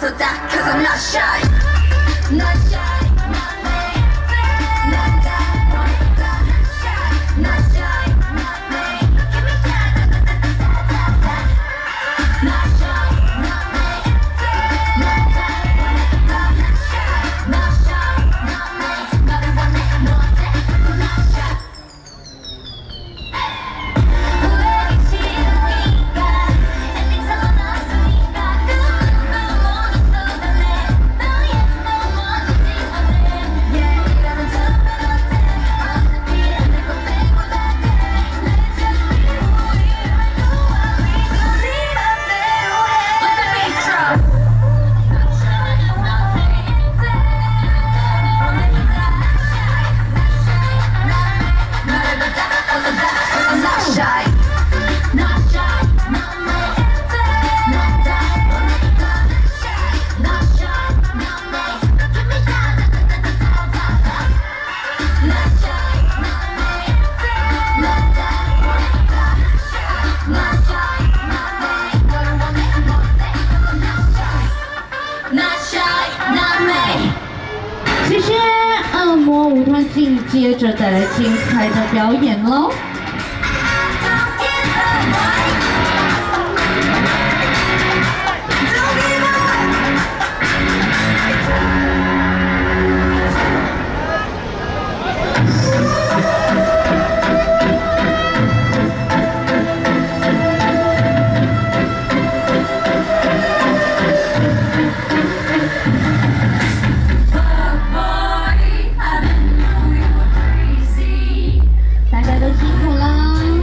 Cause I'm not shy, not shy, not me. Not that, not shy, not me. Give me that. Not shy, not me. Not that, not shy, not me. 너를 원해, 너한테 not shy. 후회하기 싫으니까 엔딩 사고 났으니까 누구나 모두 쏟아내. No yes, no more 징징거려. Yeah, 이러면 처음엔 어때? 어차피 안 될 것 빼고다 돼. Let's just be who we are. Do what we do. 네 맘대로 해. Let the beat drop. Not shy, not me. I'm not shy, not shy, not me. Not that, not shy, not me. Give me that. Not shy, not me. Not that, not shy, not me. 너를 원해, 너한테 I'm not shy, not me. 谢谢恶魔舞团镜，接着带来精彩的表演喽。大家都辛苦了。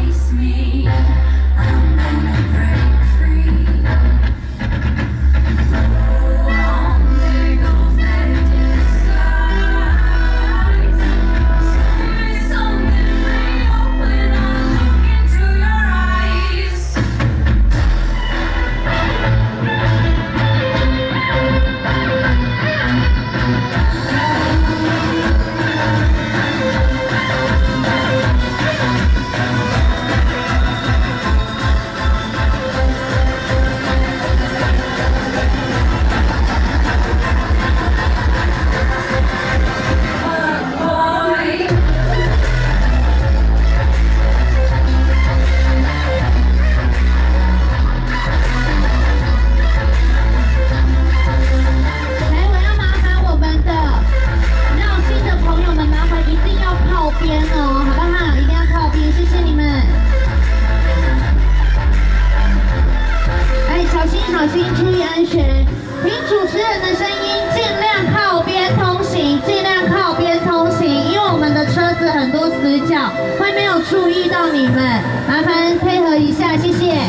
小心，注意安全。听主持人的声音，尽量靠边通行，尽量靠边通行，因为我们的车子很多死角，会没有注意到你们，麻烦配合一下，谢谢。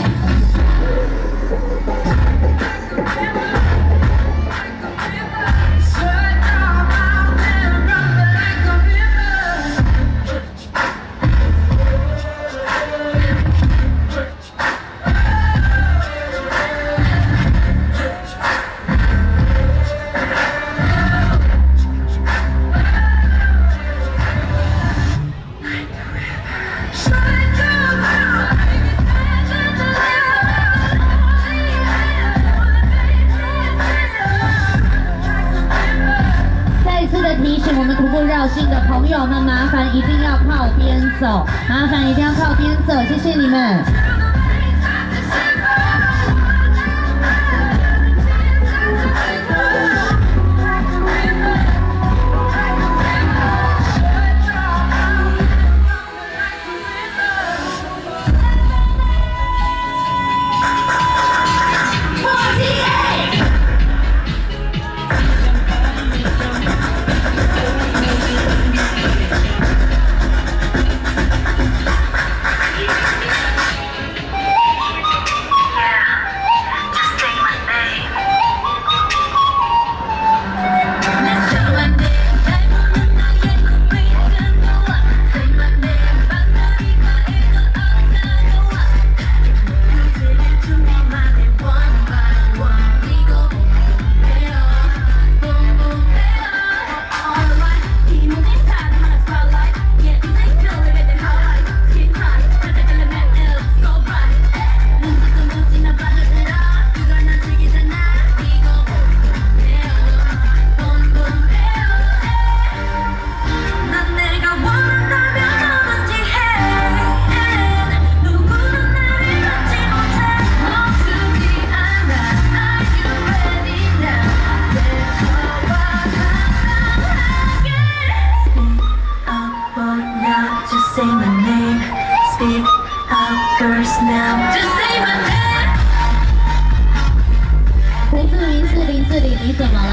提醒我们徒步绕境的朋友们，麻烦一定要靠边走，麻烦一定要靠边走，谢谢你们。 怎么了？